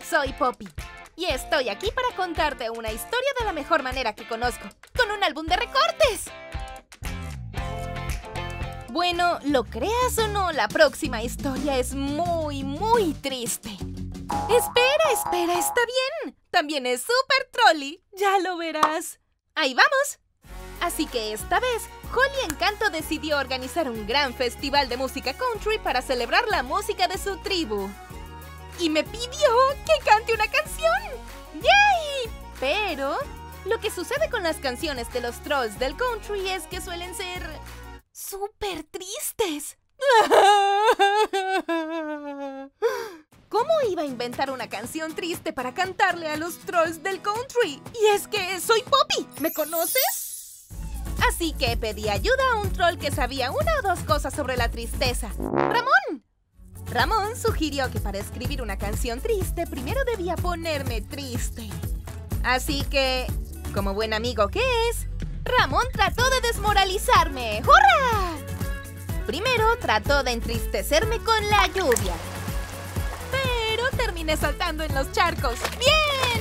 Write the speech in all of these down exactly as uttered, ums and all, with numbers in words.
Soy Poppy y estoy aquí para contarte una historia de la mejor manera que conozco, con un álbum de recortes. Bueno, lo creas o no, la próxima historia es muy, muy triste. Espera, espera, está bien. También es súper trolly, ya lo verás. ¡Ahí vamos! Así que esta vez, Holly Encanto decidió organizar un gran festival de música country para celebrar la música de su tribu. Y me pidió que cante una canción. ¡Yay! Pero lo que sucede con las canciones de los trolls del country es que suelen ser súper tristes. ¿Cómo iba a inventar una canción triste para cantarle a los trolls del country? Y es que soy Poppy, ¿me conoces? Así que pedí ayuda a un troll que sabía una o dos cosas sobre la tristeza. ¡Ramón! Ramón sugirió que para escribir una canción triste, primero debía ponerme triste. Así que, como buen amigo que es, Ramón trató de desmoralizarme. ¡Hurra! Primero trató de entristecerme con la lluvia. Pero terminé saltando en los charcos. ¡Bien!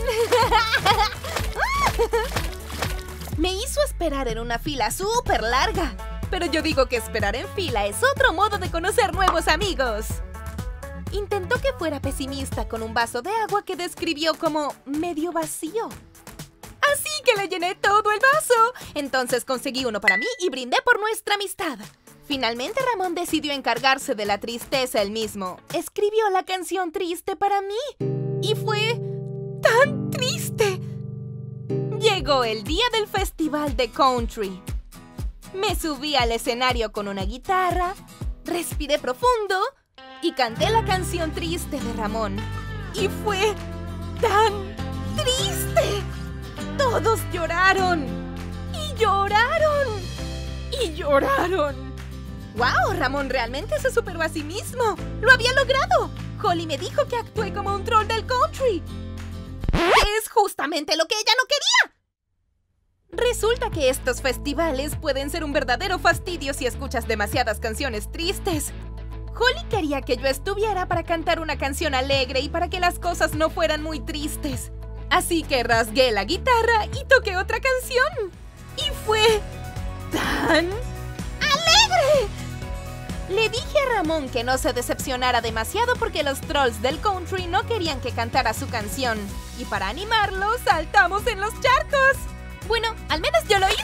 Me hizo esperar en una fila súper larga. Pero yo digo que esperar en fila es otro modo de conocer nuevos amigos. Intentó que fuera pesimista con un vaso de agua que describió como medio vacío. Así que le llené todo el vaso. Entonces conseguí uno para mí y brindé por nuestra amistad. Finalmente Ramón decidió encargarse de la tristeza él mismo. Escribió la canción triste para mí. Y fue tan triste. Llegó el día del festival de country. Me subí al escenario con una guitarra, respiré profundo y canté la canción triste de Ramón. Y fue tan triste. Todos lloraron. Y lloraron. Y lloraron. ¡Wow! Ramón realmente se superó a sí mismo. ¡Lo había logrado! Holly me dijo que actué como un troll del country. Es justamente lo que ella no quería. Resulta que estos festivales pueden ser un verdadero fastidio si escuchas demasiadas canciones tristes. Holly quería que yo estuviera para cantar una canción alegre y para que las cosas no fueran muy tristes. Así que rasgué la guitarra y toqué otra canción. Y fue tan alegre. Le dije a Ramón que no se decepcionara demasiado porque los trolls del country no querían que cantara su canción. Y para animarlo, saltamos en los charcos. Bueno, al menos yo lo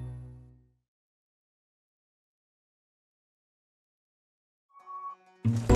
hice.